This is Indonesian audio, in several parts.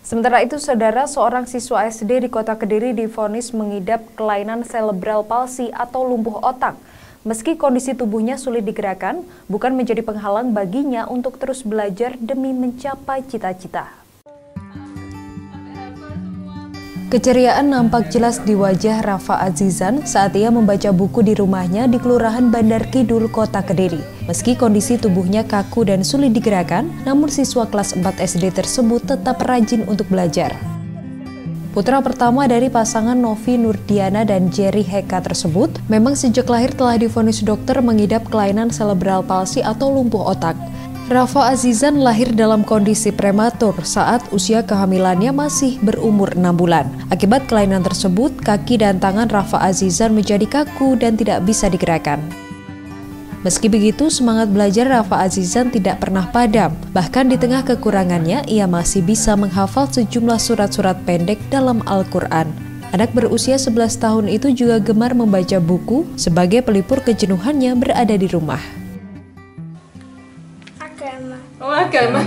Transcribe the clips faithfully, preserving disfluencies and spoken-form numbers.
Sementara itu, saudara, seorang siswa S D di Kota Kediri divonis mengidap kelainan cerebral palsy atau lumpuh otak. Meski kondisi tubuhnya sulit digerakkan, bukan menjadi penghalang baginya untuk terus belajar demi mencapai cita-cita. Keceriaan nampak jelas di wajah Rafa Azizan saat ia membaca buku di rumahnya di Kelurahan Bandar Kidul, Kota Kediri. Meski kondisi tubuhnya kaku dan sulit digerakkan, namun siswa kelas empat S D tersebut tetap rajin untuk belajar. Putra pertama dari pasangan Novi Nurdiana dan Jerry Heka tersebut memang sejak lahir telah divonis dokter mengidap kelainan cerebral palsy atau lumpuh otak. Rafa Azizan lahir dalam kondisi prematur saat usia kehamilannya masih berumur enam bulan. Akibat kelainan tersebut, kaki dan tangan Rafa Azizan menjadi kaku dan tidak bisa digerakkan. Meski begitu, semangat belajar Rafa Azizan tidak pernah padam. Bahkan di tengah kekurangannya, ia masih bisa menghafal sejumlah surat-surat pendek dalam Al-Quran. Anak berusia sebelas tahun itu juga gemar membaca buku sebagai pelipur kejenuhannya berada di rumah. Agama. Oh, agama.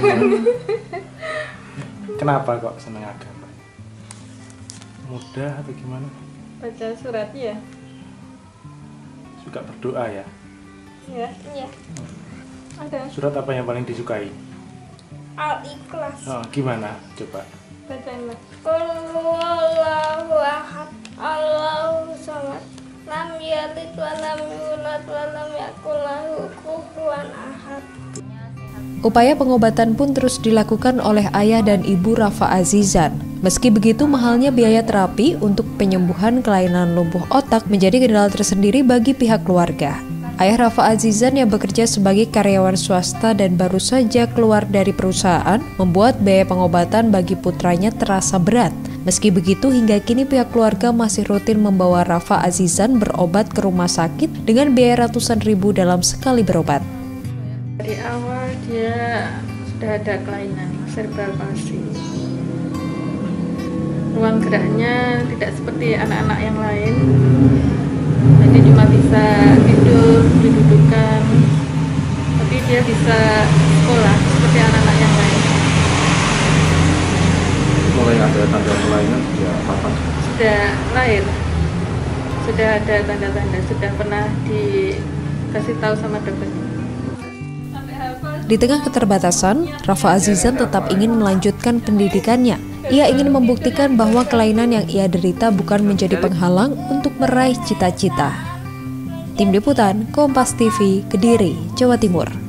Kenapa kok seneng agama? Mudah atau gimana? Baca surat ya? Suka berdoa ya? Ya. Iya. Ada. Surat apa yang paling disukai? Al-Ikhlas. Oh, gimana? Coba. Bacain, Mas. Qul huwallahu ahad, Allahu samad, lam yalid wa lam yulad wa lam yakul lahu kufuwan ahad. Upaya pengobatan pun terus dilakukan oleh ayah dan ibu Rafa Azizan. Meski begitu, mahalnya biaya terapi untuk penyembuhan kelainan lumpuh otak menjadi kendala tersendiri bagi pihak keluarga. Ayah Rafa Azizan yang bekerja sebagai karyawan swasta dan baru saja keluar dari perusahaan membuat biaya pengobatan bagi putranya terasa berat. Meski begitu, hingga kini pihak keluarga masih rutin membawa Rafa Azizan berobat ke rumah sakit dengan biaya ratusan ribu dalam sekali berobat. Dari awal dia sudah ada kelainan cerebral palsy. Ruang geraknya tidak seperti anak-anak yang lain. Jadi cuma bisa tidur, didudukan, tapi dia bisa sekolah seperti anak-anak yang lain. Mulai ada tanda kelainan ya kapan? Sudah lahir, sudah ada tanda-tanda, sudah pernah dikasih tahu sama dokter. Di tengah keterbatasan, Rafa Azizan tetap ingin melanjutkan pendidikannya. Ia ingin membuktikan bahwa kelainan yang ia derita bukan menjadi penghalang untuk meraih cita-cita. Tim Liputan Kompas T V, Kediri, Jawa Timur.